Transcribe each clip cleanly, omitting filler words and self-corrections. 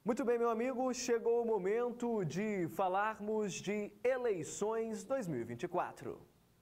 Muito bem, meu amigo, chegou o momento de falarmos de eleições 2024.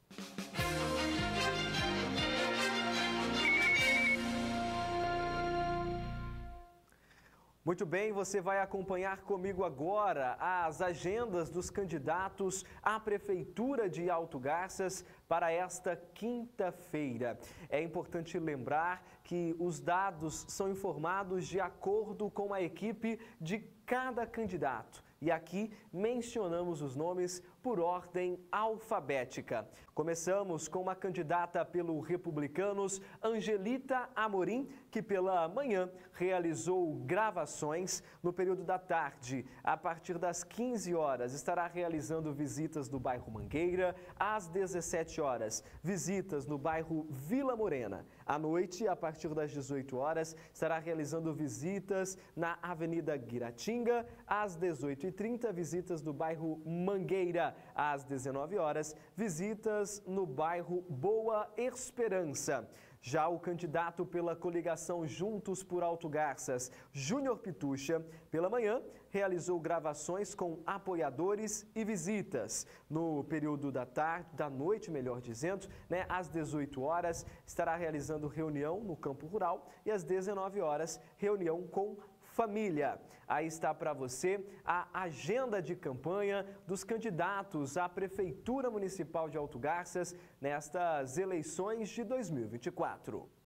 Muito bem, você vai acompanhar comigo agora as agendas dos candidatos à Prefeitura de Alto Garças para esta quinta-feira. É importante lembrar que os dados são informados de acordo com a equipe de cada candidato. E aqui mencionamos os nomes por ordem alfabética. Começamos com uma candidata pelo Republicanos, Angelita Amorim, que pela manhã realizou gravações. No período da tarde, a partir das 15 horas, estará realizando visitas no bairro Mangueira. Às 17 horas, visitas no bairro Vila Morena. À noite, a partir das 18 horas, estará realizando visitas na Avenida Guiratinga. Às 18h30, visitas no bairro Mangueira. Às 19 horas, visitas no bairro Boa Esperança. Já o candidato pela coligação Juntos por Alto Garças, Júnior Pitucha, pela manhã, realizou gravações com apoiadores e visitas. No período da tarde, da noite, melhor dizendo, às 18 horas, estará realizando reunião no campo rural e às 19 horas, reunião com família. Aí está para você a agenda de campanha dos candidatos à Prefeitura Municipal de Alto Garças nestas eleições de 2024.